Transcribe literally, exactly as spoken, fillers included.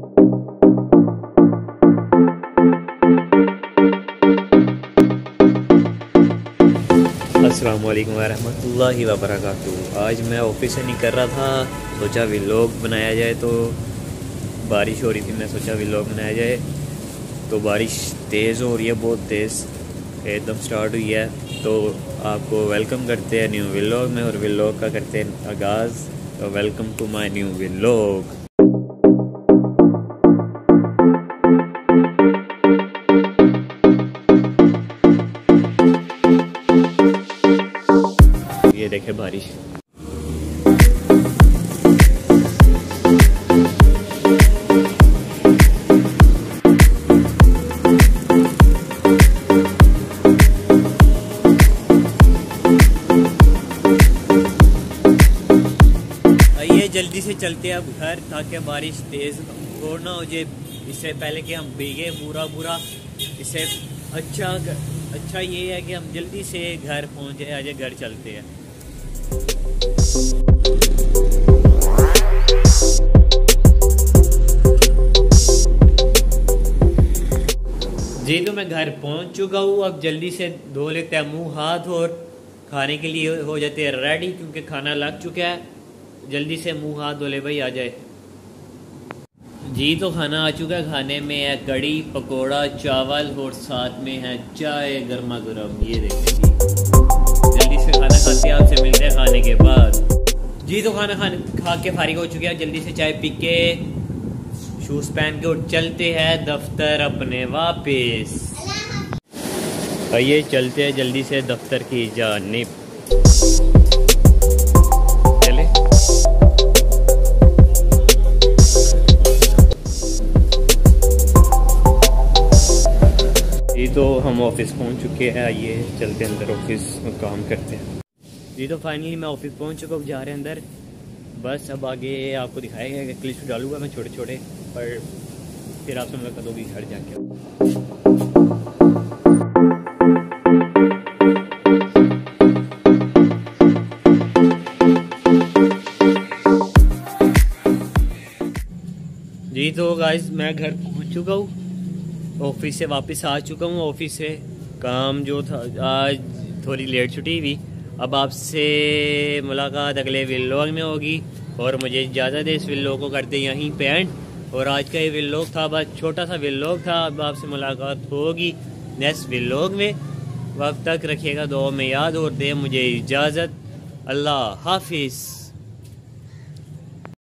अस्सलाम वालेकुम वरहमतुल्लाहि वबरकातुहू। आज मैं ऑफिस से निकल रहा था, सोचा व्लॉग बनाया जाए। तो बारिश हो रही थी, मैं सोचा व्लॉग बनाया जाए। तो बारिश तेज़ हो रही है, बहुत तेज़ एकदम स्टार्ट हुई है। तो आपको वेलकम करते हैं न्यू व्लॉग में, और व्लॉग का करते हैं आगाज़। तो welcome to my new vlog. ये देखे बारिश। आइए जल्दी से चलते हैं अब घर, ताकि बारिश तेज़ और ना हो जाए, इससे पहले कि हम भीगे पूरा पूरा। इससे अच्छा अच्छा ये है कि हम जल्दी से घर पहुँचे। आइए घर चलते हैं। जी तो मैं घर पहुंच चुका हूँ। अब जल्दी से धो लेते हैं मुंह हाथ, और खाने के लिए हो जाते हैं रेडी, क्योंकि खाना लग चुका है। जल्दी से मुंह हाथ धो ले भाई, आ जाए। जी तो खाना आ चुका है। खाने में है कड़ी पकोड़ा चावल, और साथ में है चाय गर्मा गर्म। ये देखिए जी, जल्दी से खाना खाते हैं, आपसे मिलते हैं खाने के बाद। जी तो खाना खाने खा के फारिग हो चुके हैं। जल्दी से चाय पी के शूज़ पहन के और चलते हैं दफ्तर अपने वापस। आइए चलते हैं जल्दी से दफ्तर की जानिब। चले जी तो हम ऑफिस पहुंच चुके हैं। आइए चलते हैं अंदर, ऑफिस में काम करते हैं। जी तो फाइनली मैं ऑफिस पहुंच चुका हूँ, जा रहे हैं अंदर। बस अब आगे आपको दिखाएगा कि क्लिप्स डालूंगा मैं छोटे छोटे, पर फिर आपसे मुलाकात होगी घर जाके। जी तो गाइस मैं घर पहुंच चुका हूँ, ऑफिस से वापस आ चुका हूँ। ऑफिस से काम जो था, आज थोड़ी लेट छुट्टी हुई। अब आपसे मुलाकात अगले व्लॉग में होगी, और मुझे इजाज़त है इस व्लॉग को करते यहीं पे एंड। और आज का ये व्लॉग था, बस छोटा सा व्लॉग था। अब आपसे मुलाकात होगी नेक्स्ट व्लॉग में। वक्त तक रखिएगा दुआ में याद, और दे मुझे इजाज़त। अल्लाह हाफिज़।